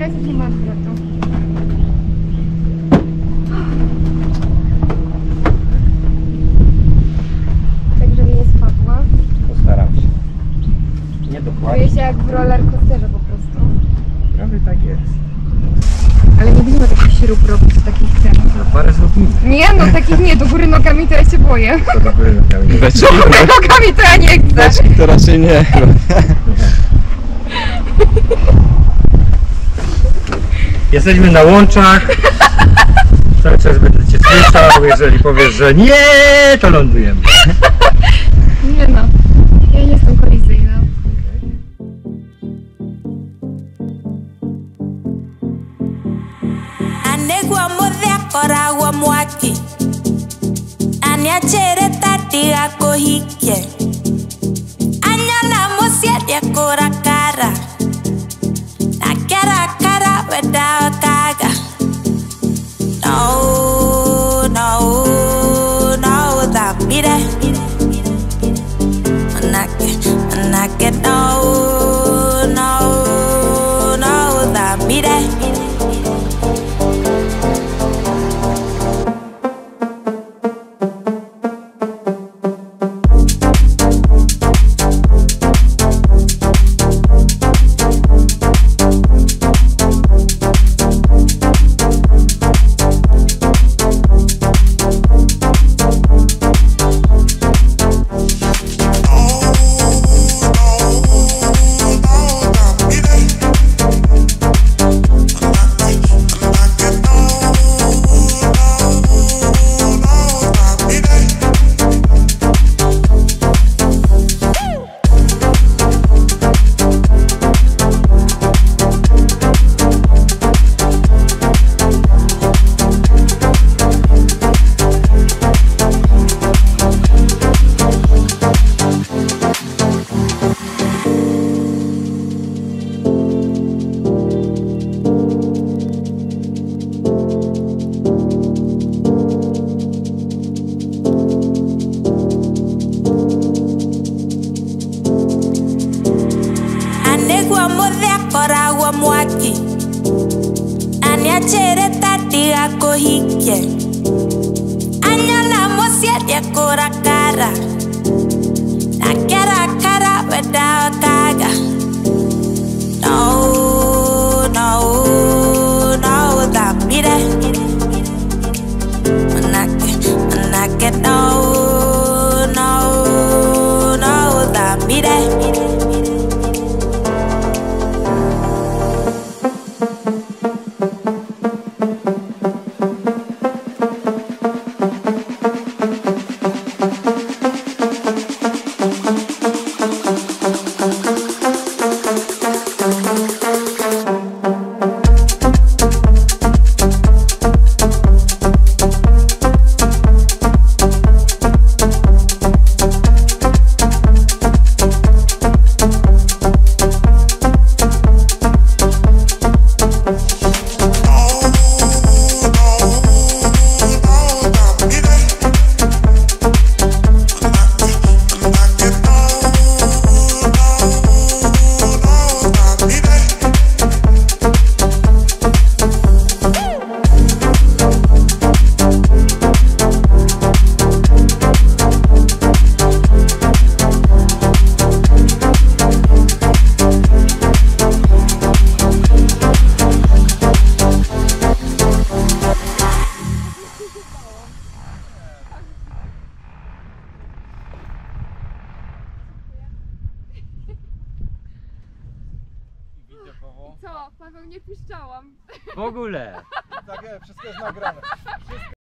teraz już nie ma zwrotu. Tak, żeby nie spadła. Postaram się. Nie dokładnie. Czuję się jak w rollercoasterze po prostu. Prawie tak jest. Ale nie będziemy takich śrub robić w takich cenach. No parę zrobimy. Nie no, takich nie, do góry nogami to ja się boję. To do góry nogami. Beczki, Do góry nogami to ja nie chcę. beczki to raczej nie. Jesteśmy na łączach. Cały czas będę cię słyszał. Jeżeli powiesz, że nie, to lądujemy. Nie no, ja nie jestem kolizyjna. Anegwa modhe koragwa mwaki Anyachere tatiga kohike Anyana musia de korakara Nakara kara without kaga No, no, no, that be there Manake, no, no, no, that be there Anegwa modhe koragwa mwaki Anyachere tatiga kohike Anyana musia de korakara Nakara kara without kaga No, no, no, that be there Manake, no, no, no, that be there Co? Paweł, nie piszczałam. W ogóle. Tak, wszystko jest nagrane.